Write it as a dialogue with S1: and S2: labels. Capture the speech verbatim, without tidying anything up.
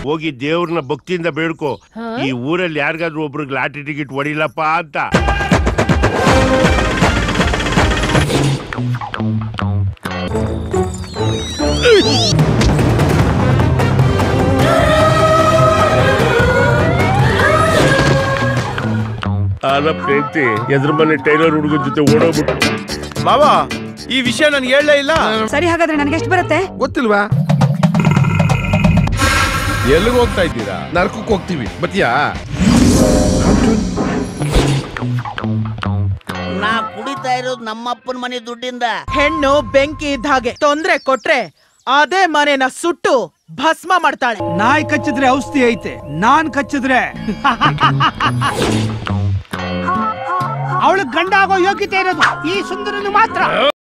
S1: ಹೋಗಿ ದೇವ್ರನ್ನ ಭಕ್ತಿಯಿಂದ ಬೇಡ್ಕೋ, ಈ ಊರಲ್ಲಿ ಯಾರಿಗಾದ್ರೂ ಒಬ್ರಿಗೆ ಲಾಟ್ರಿ ಟಿಕೆಟ್ ಹೊಡಿಲಪ್ಪ ಅಂತ. ಪ್ರೀತಿ ಎದ್ರ ಮನೆ ಟೈಲರ್ ಹುಡುಗನ ಜೊತೆ ಓಡೋಗ್ಬಿಟ್ಟು.
S2: ಬಾಬಾ, ಈ ವಿಷಯ ನನ್ಗೆ ಹೇಳಲೇ ಇಲ್ಲ.
S3: ಸರಿ, ಹಾಗಾದ್ರೆ ನನಗೆ ಎಷ್ಟು ಬರುತ್ತೆ
S4: ಗೊತ್ತಿಲ್ವಾ?
S2: ಎಲ್ಲಿಗೆ ಹೋಗ್ತಾ ಇದ್ದೀರಾ?
S4: ನರಕಕ್ಕೆ ಹೋಗ್ತೀವಿ, ಬತ್ತೀಯಾ?
S5: ನಾ ಕುಡಿತಾ ಇರೋದು ನಮ್ಮಪ್ಪನ ಮನೆ ದುಡ್ಡಿಂದ.
S6: ಹೆಣ್ಣು ಬೆಂಕಿ ಇದ್ದ ಹಾಗೆ, ತೊಂದ್ರೆ ಕೊಟ್ರೆ ಅದೇ ಮನೆನ ಸುಟ್ಟು ಭಸ್ಮ ಮಾಡ್ತಾಳೆ.
S7: ನಾಯಿ ಕಚ್ಚಿದ್ರೆ ಔಷಧಿ ಐತೆ, ನಾನ್ ಕಚ್ಚಿದ್ರೆ ಅವಳು ಗಂಡ ಆಗೋ ಯೋಗ್ಯತೆ ಇರೋದು ಈ ಸುಂದರನು ಮಾತ್ರ.